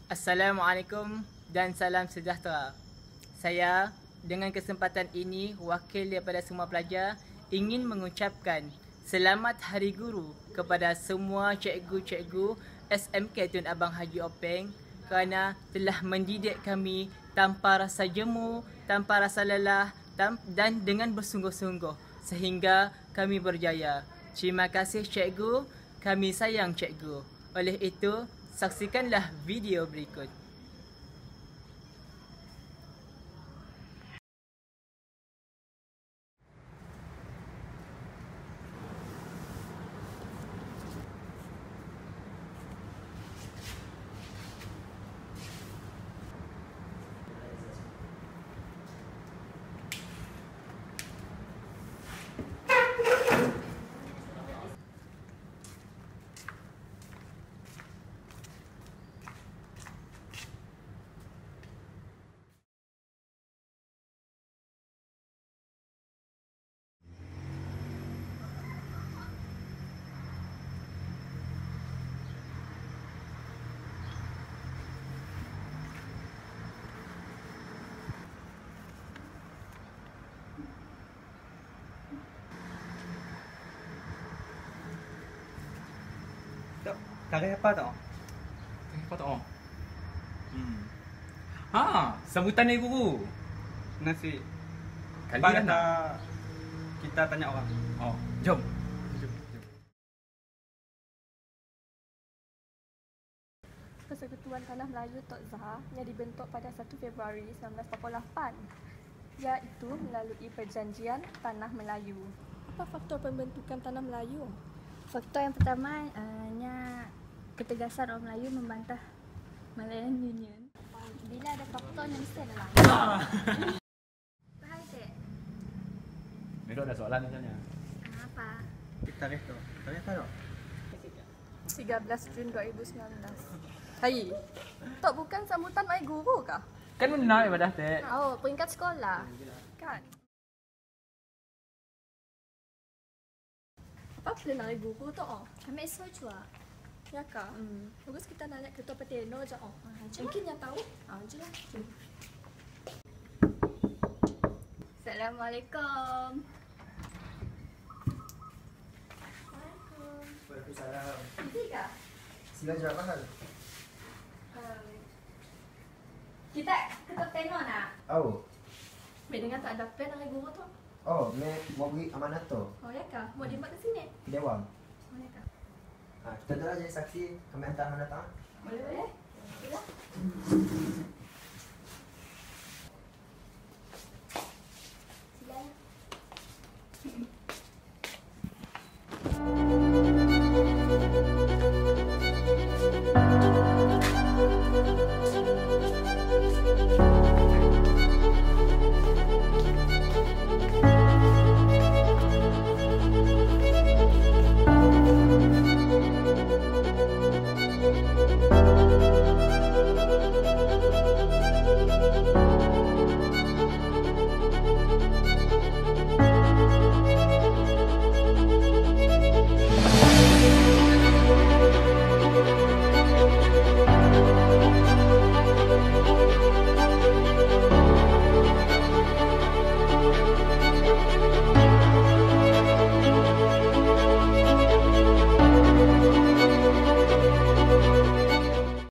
Assalamualaikum dan salam sejahtera. Saya dengan kesempatan ini wakil daripada semua pelajar ingin mengucapkan Selamat Hari Guru kepada semua cikgu-cikgu SMK Tun Abang Haji Openg kerana telah mendidik kami tanpa rasa jemu, tanpa rasa lelah dan dengan bersungguh-sungguh sehingga kami berjaya. Terima kasih cikgu, kami sayang cikgu. Oleh itu, saksikanlah video berikut. Tarikh apa tau? Apa tak? Ha, sambutan Hari Guru. Nasi. Kali Apa dah kata kita tanya orang? Oh, jom. Persekutuan Tanah Melayu Tok Zah yang dibentuk pada 1 Februari 1948, iaitu melalui Perjanjian Tanah Melayu. Apa faktor pembentukan Tanah Melayu? Faktor yang pertama, ketegasan orang Melayu membantah Malayan Union. Bila ada faktor yang mesti ada lah. Faham tak? Mereka ada soalan misalnya. Apa? Tarikh tu. Tarikh apa tau? 13 Jun 2019. Hai, Tok bukan sambutan Hari Guru kah? Kan benar ibadah tak? Oh, peringkat sekolah. Kan? Apa plan Hari Guru tu? Ambil esok juga. Ya kah? Bagus kita nanya Ketua Peteno je. Mungkin yang tahu. Je lah. Assalamualaikum. Waalaikumsalam. Nanti kah? Sila jawab mahal. Kita Ketua Peteno nak? Oh. Mek dengar tak ada plan Hari Guru tu? Oh, mau beri amanat tu. Oh ya kah? Mau dibuat ke sini? Dewan. Oh ya kah? Kita dah jadi saksi kami hantar amanat tak? Boleh.